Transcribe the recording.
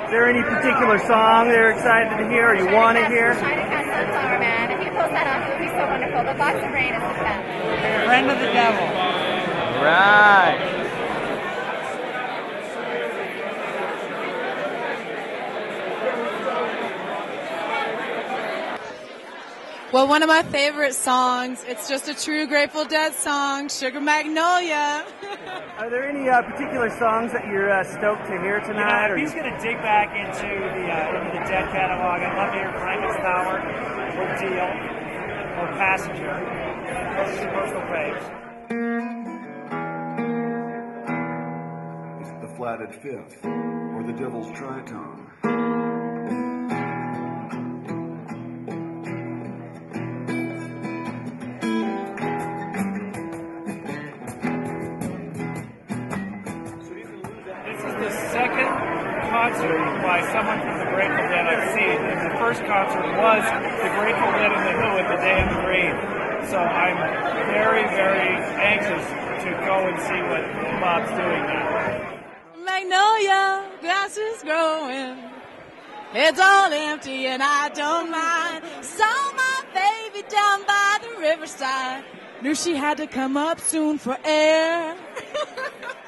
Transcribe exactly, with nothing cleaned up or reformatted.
Is there any particular song they're excited to hear or you want to hear? China Cat Sunflower Man. If he pulls that off, it would be so wonderful. But Box of Rain is the best. Friend of the Devil. Right. Well, one of my favorite songs, it's just a true Grateful Dead song, Sugar Magnolia. Are there any uh, particular songs that you're uh, stoked to hear tonight? You know, if he's going to dig back into the uh, into the Dead catalog, I'd love to hear Franklin's Tower, or Deal, or Passenger. Those are personal faves. Is it the flatted fifth, or the Devil's Tritone? Second concert by someone from the Grateful Dead I've seen, and the first concert was the Grateful Dead and the Who at the Day in the Green. So I'm very, very anxious to go and see what Bob's doing now. Magnolia, grass is growing, it's all empty and I don't mind. Saw my baby down by the riverside, knew she had to come up soon for air.